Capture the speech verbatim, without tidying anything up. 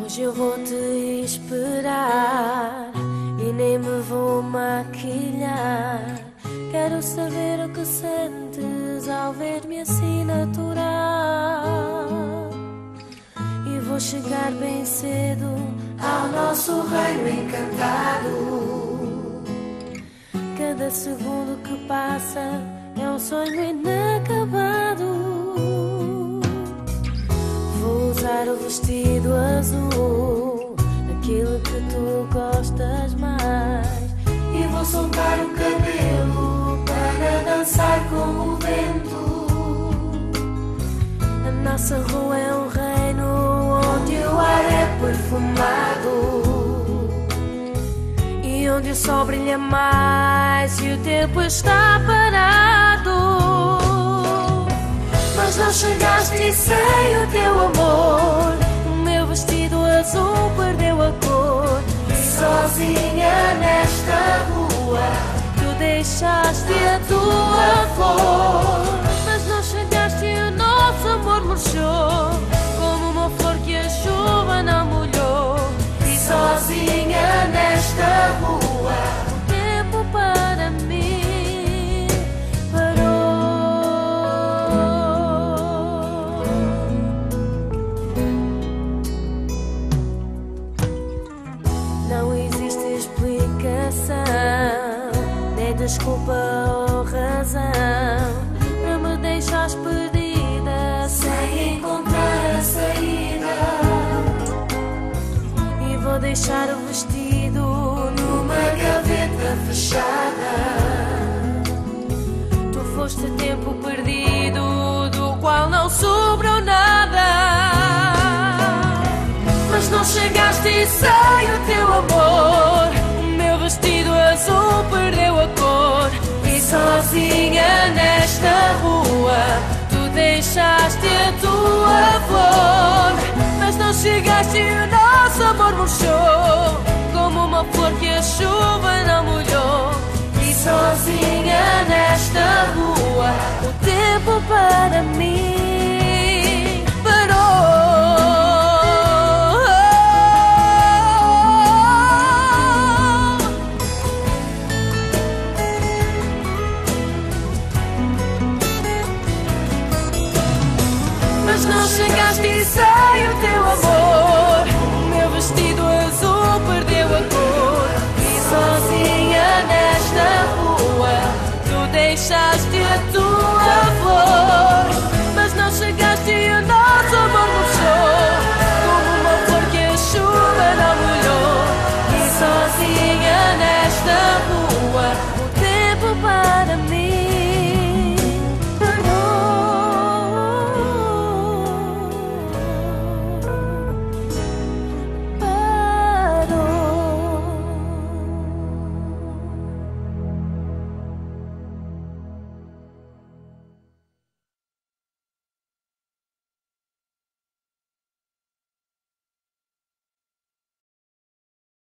Hoje eu vou te esperar e nem me vou maquilhar. Quero saber o que sentes ao ver-me assim natural. E vou chegar bem cedo ao nosso reino encantado. Cada segundo que passa é um sonho inacabado. Vou usar o vestido azul, aquilo que tu gostas mais, e vou soltar o cabelo para dançar com o vento. A nossa rua é um reino onde o ar é perfumado e onde o sol brilha mais e o tempo está parado. Mas não chegaste e sei o teu amor. O meu vestido azul perdeu a cor. E sozinha nesta rua tu deixaste a tua flor. Mas não chegaste e o nosso amor murchou como uma flor que a chuva não molhou. E sozinha nesta rua o tempo para mim parou. Não existe explicação, nem desculpa ou razão para me deixares perdida sem encontrar a saída. E vou deixar o vestido numa gaveta fechada. Tu foste tempo perdido do qual não sobrou nada. Mas não chegaste e sei o teu amor. O meu vestido azul perdeu a cor. E sozinha nesta rua tu deixaste a tua flor. Mas não chegaste e o nosso amor murchou como uma flor que a chuva não molhou. E sozinha nesta rua o tempo para mim parou. Mas não chegaste e sei o teu amor. O meu vestido azul perdeu a cor. E sozinha nesta rua tu deixaste a tua